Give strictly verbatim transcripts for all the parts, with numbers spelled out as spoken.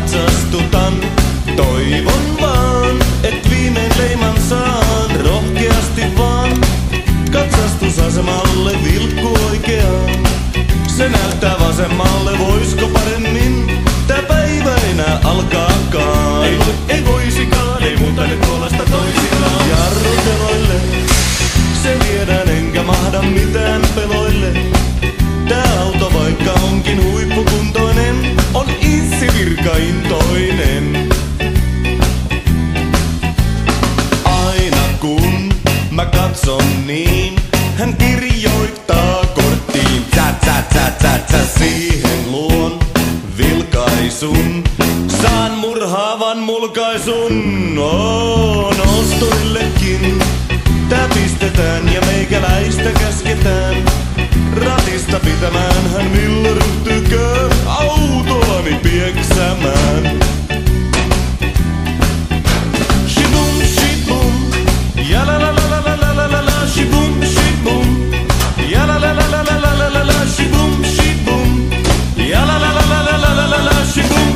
katsastutan. Toivon vaan, et viimein leiman saan. Rohkeasti vaan katsastusasemalle vilkku oikeaan. Se näyttää vasemmalle, voisko paremmin tää päivä enää alkaakaan? Ei, ei voisikaan, ei muuta nyt puolesta toisinaan. Jarruteloille se viedään enkä mahda mitään peloille. Tää auto vaikka onkin huippukuntoinen, on insivirkaintoinen. Aina kun mä katson niin, hän kirjoittaa korttiin. Tsa tsa tsa tsa tsa, siihen luon vilkaisun. Saan murhaavan mulkaisun. On ostoillekin. Tää pistetään ja meikäläistä käsketään ratista pitämään. Hän milloin ryhtyykö autoani pieksämään? Shibum shibum, ja la la la la la la la la la. Shibum shibum, ja la la la la la la la la la. Shibum shibum, ja la la la la la la la la la. Shibum.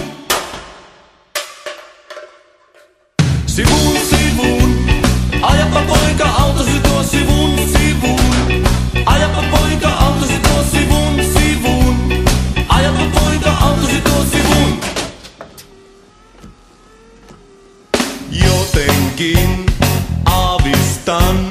Sivun sivuun, ajapa poika autosi tuo sivun sivuun. Ajapa poika autosi tuo sivun sivuun. Ajapa poika autosi tuo sivun. Jotenkin aavistan